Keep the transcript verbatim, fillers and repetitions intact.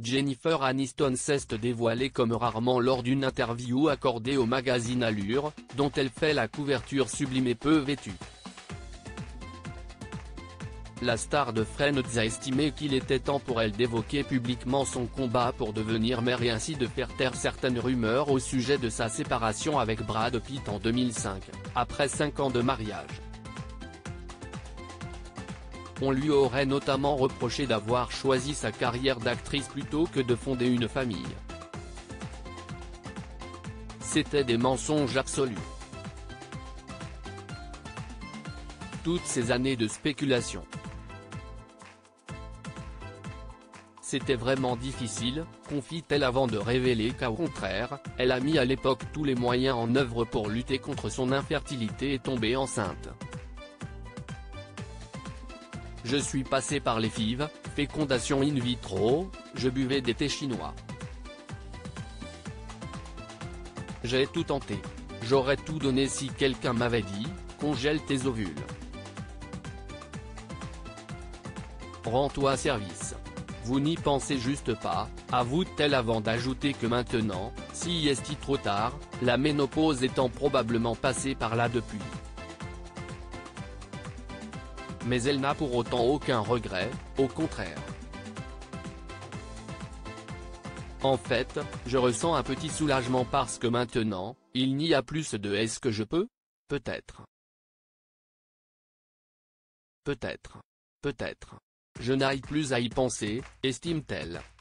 Jennifer Aniston s'est dévoilée comme rarement lors d'une interview accordée au magazine Allure, dont elle fait la couverture sublime et peu vêtue. La star de Friends a estimé qu'il était temps pour elle d'évoquer publiquement son combat pour devenir mère et ainsi de faire taire certaines rumeurs au sujet de sa séparation avec Brad Pitt en deux mille cinq, après cinq ans de mariage. On lui aurait notamment reproché d'avoir choisi sa carrière d'actrice plutôt que de fonder une famille. C'était des mensonges absolus. Toutes ces années de spéculation. C'était vraiment difficile, confie-t-elle avant de révéler qu'au contraire, elle a mis à l'époque tous les moyens en œuvre pour lutter contre son infertilité et tomber enceinte. Je suis passée par les F I V, fécondation in vitro, je buvais des thés chinois. J'ai tout tenté. J'aurais tout donné si quelqu'un m'avait dit, congèle tes ovules. Rends-toi service. Vous n'y pensez juste pas, avoue-t-elle avant d'ajouter que maintenant, si est-il trop tard, la ménopause étant probablement passée par là depuis. Mais elle n'a pour autant aucun regret, au contraire. En fait, je ressens un petit soulagement parce que maintenant, il n'y a plus de « est-ce que je peux ? Peut-être. Peut-être. Peut-être. Je n'arrive plus à y penser », estime-t-elle.